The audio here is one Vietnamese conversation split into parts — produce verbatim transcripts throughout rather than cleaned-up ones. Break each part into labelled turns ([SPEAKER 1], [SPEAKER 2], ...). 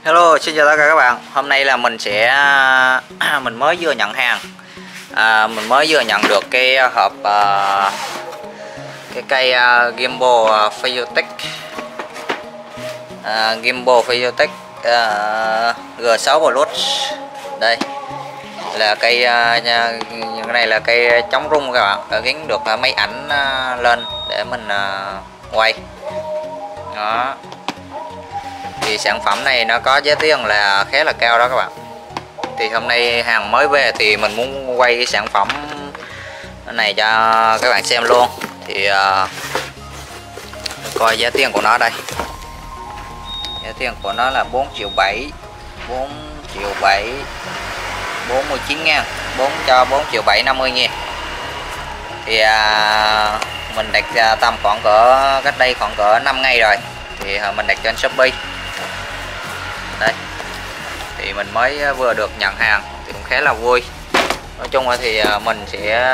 [SPEAKER 1] Hello, xin chào tất cả các bạn. Hôm nay là mình sẽ mình mới vừa nhận hàng. À, mình mới vừa nhận được cái hộp uh, cái cây uh, gimbal uh, Phasiotech uh, gimbal Phasiotech uh, G sáu Plus. Đây là cây uh, cái này là cây chống rung các bạn. Đã gắn được uh, máy ảnh uh, lên để mình uh, quay. Đó. Thì sản phẩm này nó có giá tiền là khá là cao đó các bạn. Thì hôm nay hàng mới về thì mình muốn quay cái sản phẩm này cho các bạn xem luôn. Thì uh, coi giá tiền của nó đây. Giá tiền của nó là bốn triệu bảy, bốn triệu bảy, bốn mươi chín ngàn, bốn cho bốn triệu bảy năm mươi ngàn. Thì uh, mình đặt uh, tầm khoảng cỡ cách đây khoảng cỡ năm ngày rồi. Thì uh, mình đặt trên Shopee. Đây thì mình mới vừa được nhận hàng thì cũng khá là vui. Nói chung là thì mình sẽ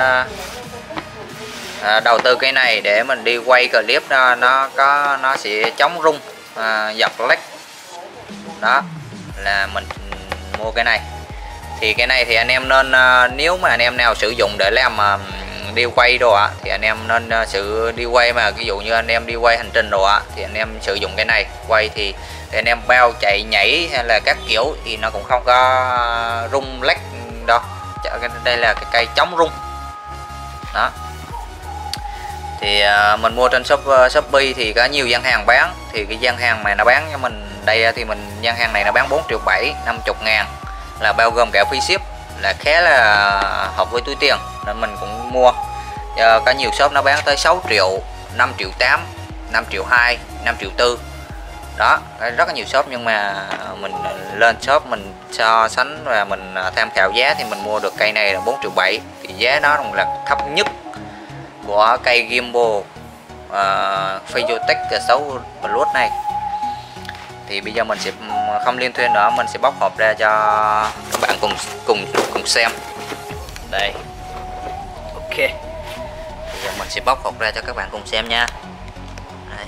[SPEAKER 1] đầu tư cái này để mình đi quay clip nó, nó có nó sẽ chống rung, à, giật lag. Đó là mình mua cái này. Thì cái này thì anh em nên, nếu mà anh em nào sử dụng để làm đi quay đồ ạ, thì anh em nên sự đi quay mà ví dụ như anh em đi quay hành trình đồ ạ, thì anh em sử dụng cái này quay thì, thì anh em bao chạy nhảy hay là các kiểu thì nó cũng không có rung lắc đâu. Đây là cái cây chống rung đó. Thì uh, mình mua trên shop, uh, Shopee thì có nhiều gian hàng bán. Thì cái gian hàng mà nó bán cho mình đây thì mình gian hàng này nó bán bốn triệu bảy, năm mươi ngàn là bao gồm cả phí ship, là khá là hợp với túi tiền nên mình cũng mua. Giờ có nhiều shop nó bán tới sáu triệu, năm triệu tám, năm triệu hai, năm triệu tư. Đó, rất là nhiều shop, nhưng mà mình lên shop mình so sánh và mình tham khảo giá thì mình mua được cây này là bốn triệu bảy. Thì giá nó là thấp nhất của cây gimbal uh, Phasiotech G sáu Plus này. Thì bây giờ mình sẽ không liên thuyên nữa, mình sẽ bóc hộp ra cho các bạn cùng cùng cùng xem. Đây. Ok. Bây giờ mình sẽ bóc hộp ra cho các bạn cùng xem nha. Đây.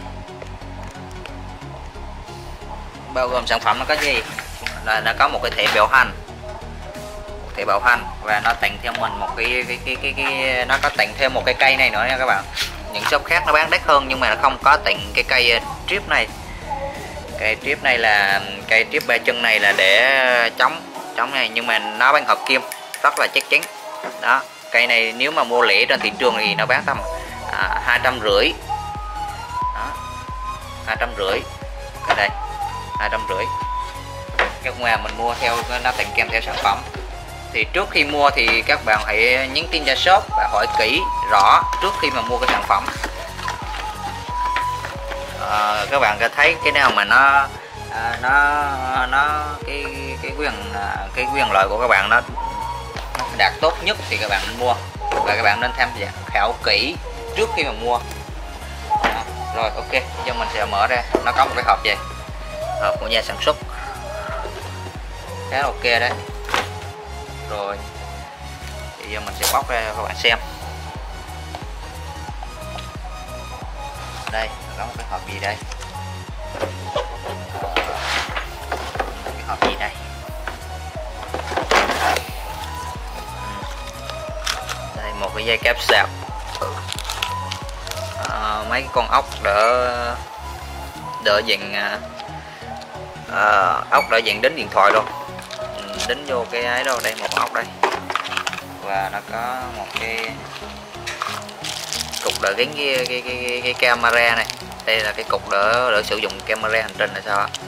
[SPEAKER 1] Bao gồm sản phẩm nó có gì? Là nó có một cái thẻ bảo hành. Một thẻ bảo hành và nó tặng thêm mình một cái cái cái cái, cái nó có tặng thêm một cái cây này nữa nha các bạn. Những shop khác nó bán đắt hơn nhưng mà nó không có tặng cái cây strip này. Cây strip này là cây strip ba chân này là để chống chống này, nhưng mà nó bán hợp kim rất là chắc chắn. Đó, cây này nếu mà mua lẻ trên thị trường thì nó bán tầm à, hai trăm rưỡi. Đó, hai trăm rưỡi. Ở đây hai trăm rưỡi. Cái ngoài mình mua theo nó tặng kèm theo sản phẩm. Thì trước khi mua thì các bạn hãy nhắn tin cho shop và hỏi kỹ rõ trước khi mà mua cái sản phẩm. À, các bạn có thấy cái nào mà nó à, nó nó cái cái quyền cái quyền lợi của các bạn nó, nó đạt tốt nhất thì các bạn nên mua, và các bạn nên tham gia khảo kỹ trước khi mà mua. Đó. Rồi ok, giờ mình sẽ mở ra. Nó có một cái hộp vậy, hộp của nhà sản xuất khá là ok đấy. Rồi thì giờ mình sẽ bóc ra cho các bạn xem. Đây có một cái hộp gì đây, cái hộp gì đây. Đây một cái dây cáp sạc, à, mấy con ốc đỡ đỡ dạng à, ốc đỡ dạng đến điện thoại luôn, đính vô cái ấy đâu. Đây một con ốc đây, và nó có một cái cục đỡ gắn cái, cái, cái, cái, cái camera này. Đây là cái cục đỡ đỡ sử dụng camera hành trình là sao ạ.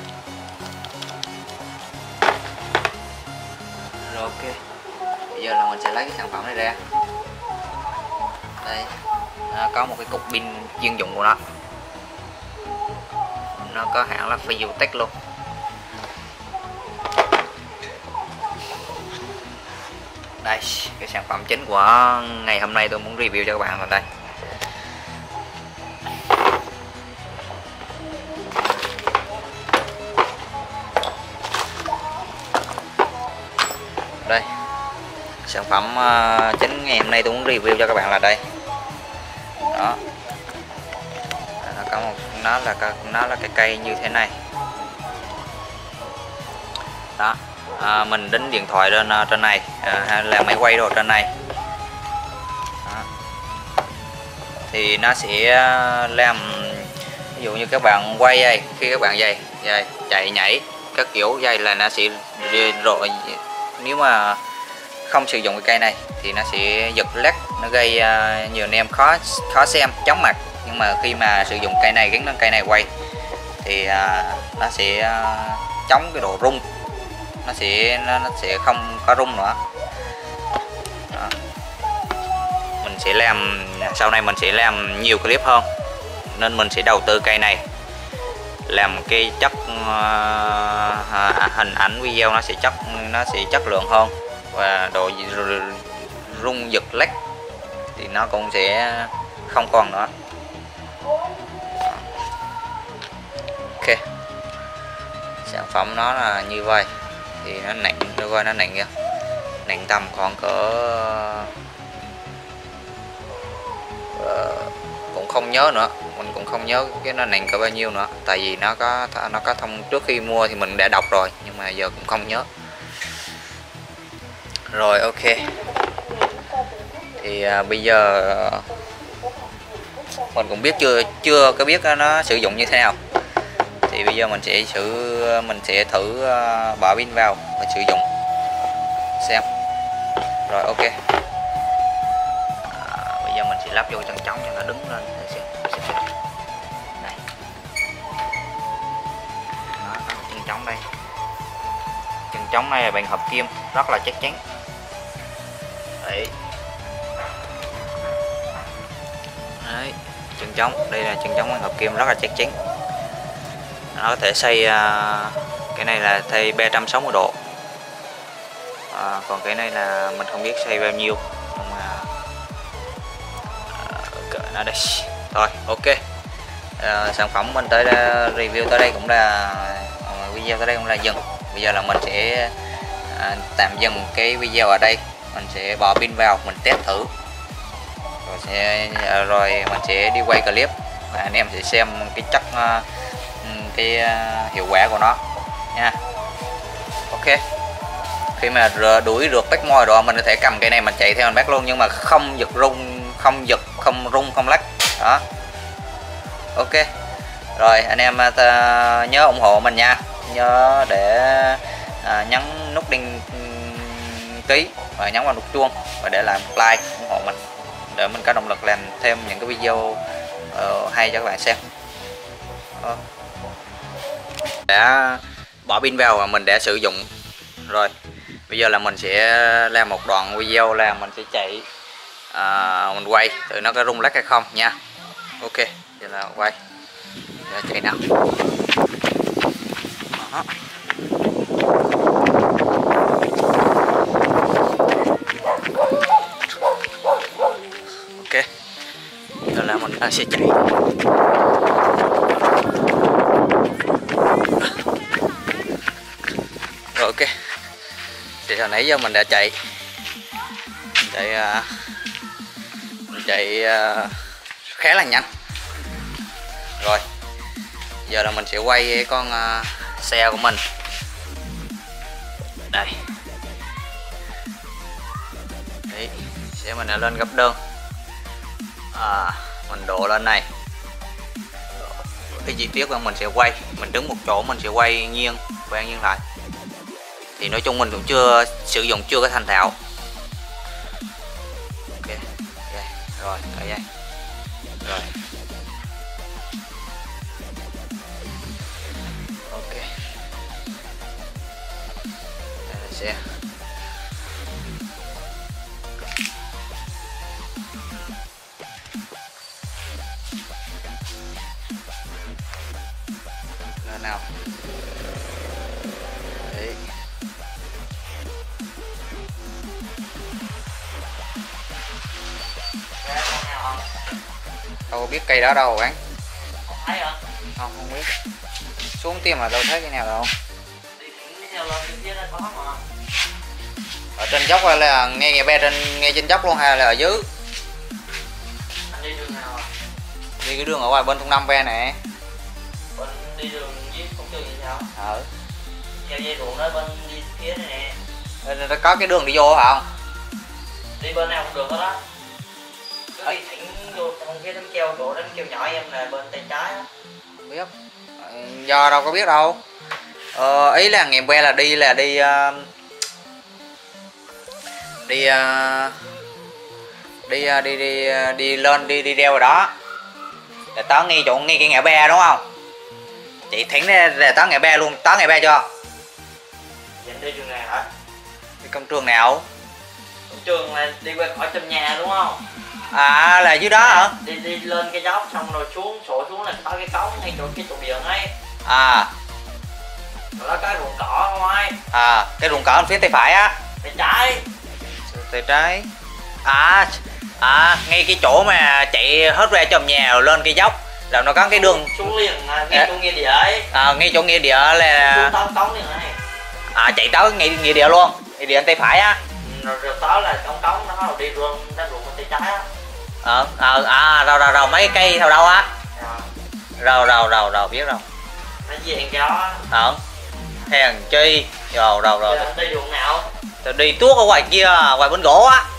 [SPEAKER 1] Rồi ok, bây giờ là mình sẽ lấy cái sản phẩm này ra. Đây nó có một cái cục pin chuyên dụng của nó, nó có hãng là Phasiotech luôn. Đây cái sản phẩm chính của ngày hôm nay tôi muốn review cho các bạn là đây. Đây sản phẩm uh, chính ngày hôm nay tôi muốn review cho các bạn là đây. Đó, nó có một nó là nó là cái cây như thế này. đó. À, mình đánh điện thoại lên trên này, à, hay là máy quay đồ trên này đó. Thì nó sẽ làm, ví dụ như các bạn quay dây, khi các bạn dây dây chạy nhảy các kiểu dây là nó sẽ rồi, nếu mà không sử dụng cái cây này thì nó sẽ giật lắc, nó gây uh, nhiều anh em khó khó xem, chóng mặt. Nhưng mà khi mà sử dụng cây này, gắn lên cây này quay thì uh, nó sẽ uh, chống cái độ rung, nó sẽ nó, nó sẽ không có rung nữa đó. Mình sẽ làm sau này mình sẽ làm nhiều clip hơn nên mình sẽ đầu tư cây này, làm cái chất uh, hình ảnh video nó sẽ chất nó sẽ chất lượng hơn, và độ rung giật lắc thì nó cũng sẽ không còn nữa. Ok, sản phẩm nó là như vậy. Thì nó nặng, nó coi nó nặng kìa, nặng tầm khoảng cỡ uh, cũng không nhớ nữa, mình cũng không nhớ cái nó nặng cỡ bao nhiêu nữa, tại vì nó có nó có thông trước khi mua thì mình đã đọc rồi, nhưng mà giờ cũng không nhớ rồi. Ok, thì à, bây giờ mình cũng biết chưa chưa có biết nó sử dụng như thế nào, thì bây giờ mình sẽ sử mình sẽ thử uh, bỏ pin vào và sử dụng xem. Rồi ok, à, bây giờ mình sẽ lắp vô chân trống cho nó đứng lên để xem. Đây, đó, chân trống đây, chân trống này là bằng hợp kim rất là chắc chắn. Đấy. Đấy, chân trống đây là chân trống bằng hợp kim rất là chắc chắn, nó có thể xoay uh, cái này là thay ba trăm sáu mươi độ, à, còn cái này là mình không biết xoay bao nhiêu, nhưng mà uh, nó đây thôi. Ok, uh, sản phẩm mình tới đây, review tới đây cũng là uh, video tới đây cũng là dừng. Bây giờ là mình sẽ uh, tạm dừng cái video ở đây, mình sẽ bỏ pin vào mình test thử rồi sẽ uh, rồi mình sẽ đi quay clip và anh em sẽ xem cái chất uh, cái uh, hiệu quả của nó nha. Ok, khi mà đuổi được back môi rồi mình có thể cầm cây này mình chạy theo mình back luôn, nhưng mà không giật rung, không giật, không rung, không lắc đó. Ok rồi, anh em uh, nhớ ủng hộ mình nha, nhớ để uh, nhấn nút đăng ký và nhấn vào nút chuông và để làm like ủng hộ mình để mình có động lực làm thêm những cái video uh, hay cho các bạn xem. uh. Đã bỏ pin vào và mình đã sử dụng rồi. Bây giờ là mình sẽ làm một đoạn video là mình sẽ chạy, à, mình quay thử nó có rung lắc hay không nha. Ok, giờ là quay, giờ chạy nào. Đó. Ok, giờ là mình sẽ chạy. Rồi ok, thì hồi nãy giờ mình đã chạy chạy uh, chạy uh, khá là nhanh rồi. Giờ là mình sẽ quay con uh, xe của mình đây. Đấy, xe mình đã lên gấp đơn, à, mình đổ lên này. Cái chi tiết mà mình sẽ quay, mình đứng một chỗ mình sẽ quay nghiêng quay nghiêng lại. Thì nói chung mình cũng chưa sử dụng, chưa có thành thạo. Ok, okay. Rồi ở đây rồi. Ok, đây là xe. Lên nào. Đấy. Đâu biết cây đó đâu bán.
[SPEAKER 2] Không thấy hả?
[SPEAKER 1] Không, không biết. Xuống tìm mà đâu thấy cái nào đâu.
[SPEAKER 2] Đi thẳng theo lên bên dưới đó có mà.
[SPEAKER 1] Ở trên dốc hay là ngay ngay be trên ngay trên dốc luôn hay là ở dưới?
[SPEAKER 2] Anh đi đường nào à?
[SPEAKER 1] Đi cái đường ở ngoài bên Thung Năm be nè.
[SPEAKER 2] Bên đi đường với công trường gì sao?
[SPEAKER 1] Ờ.
[SPEAKER 2] Theo dây ruộng đó bên đi phía này nè.
[SPEAKER 1] Nó có cái đường đi vô hả không?
[SPEAKER 2] Đi bên nào cũng được hết đó. Cứ đi thẳng vô trong cái đám keo chỗ đám keo nhỏ em là bên tay trái á.
[SPEAKER 1] Biết. Do đâu có biết đâu. Ờ, ý là nghèm que là đi là đi uh, đi uh, đi uh, đi đi uh, đi lên đi đi đeo vào đó. Để tớ ngay chỗ ngay cái ngã ba đúng không? Chị thỉnh để tớ ngã ba luôn, tớ ngã ba cho.
[SPEAKER 2] Dành đi trường nào hả?
[SPEAKER 1] Đi công trường nào?
[SPEAKER 2] Công trường là đi qua khỏi trong nhà đúng không?
[SPEAKER 1] À là dưới đó hả?
[SPEAKER 2] Đi đi lên cái dốc xong rồi xuống sổ xuống là có cái cống ngay chỗ cái trụ điện ấy.
[SPEAKER 1] À.
[SPEAKER 2] Rồi đó cái ruộng cỏ ngoài.
[SPEAKER 1] À, cái ruộng cỏ phía tay phải á.
[SPEAKER 2] Tay trái.
[SPEAKER 1] Tay trái. À, à ngay cái chỗ mà chạy hết ra trong nhà rồi lên cái dốc là nó có cái đường
[SPEAKER 2] xuống liền ngay à, chỗ nghĩa địa ấy.
[SPEAKER 1] À, ngay chỗ nghĩa địa là
[SPEAKER 2] xuống tống cống liền này.
[SPEAKER 1] À chạy tới nghĩa, nghĩa địa luôn, nghĩa địa tay phải á.
[SPEAKER 2] Rồi, rồi tới là cống cống nó rồi đi luôn ra ruộng bên tay trái á.
[SPEAKER 1] Ờ ờ à rồi rồi rồi mấy cây theo đâu á. Rồi rồi rồi rồi biết rồi.
[SPEAKER 2] Nó diện cái đó.
[SPEAKER 1] Ờ. Hèn chi. Rồi rồi rồi.
[SPEAKER 2] Đi ruộng nào?
[SPEAKER 1] Tôi đi tuốt ở ngoài kia, ngoài bên gỗ á.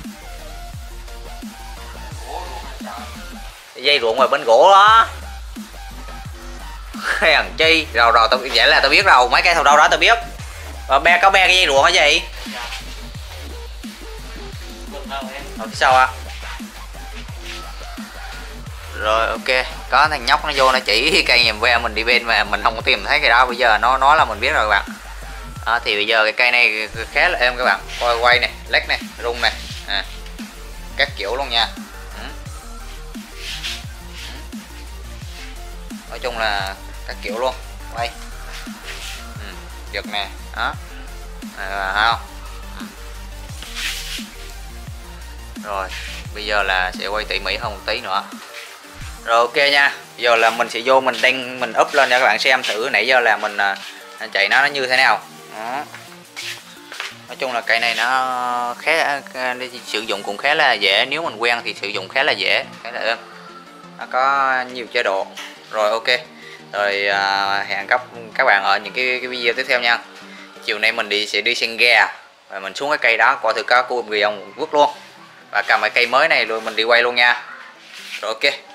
[SPEAKER 1] Dây ruộng ngoài bên gỗ đó. Hèn chi. Rồi rồi tao vậy là tao biết rồi, mấy cây theo đâu đó tao biết. Và be có be cái dây ruộng hả gì? Ở phía sau à? Rồi ok, có thằng nhóc nó vô nó chỉ cây nhầm ve mình đi bên mà mình không có tìm thấy cái đó, bây giờ nó nói là mình biết rồi các bạn. À, thì bây giờ cái cây này khá là êm các bạn, coi quay này, lách này, rung này, à, các kiểu luôn nha. Ừ. Nói chung là các kiểu luôn, quay, ừ. Giật nè, đó, à, không? Ừ. Rồi bây giờ là sẽ quay tỉ mỉ hơn một tí nữa. Rồi ok nha, giờ là mình sẽ vô mình đăng mình up lên cho các bạn xem thử nãy giờ là mình uh, chạy nó nó như thế nào. Đó. Nói chung là cây này nó khá sử dụng cũng khá là dễ, nếu mình quen thì sử dụng khá là dễ, khá là êm. Nó có nhiều chế độ. Rồi ok. Rồi uh, hẹn các các bạn ở những cái, cái video tiếp theo nha. Chiều nay mình đi sẽ đi xem ghe và mình xuống cái cây đó coi thử có cua gì không vứt luôn. Và cầm cái cây mới này rồi mình đi quay luôn nha. Rồi ok.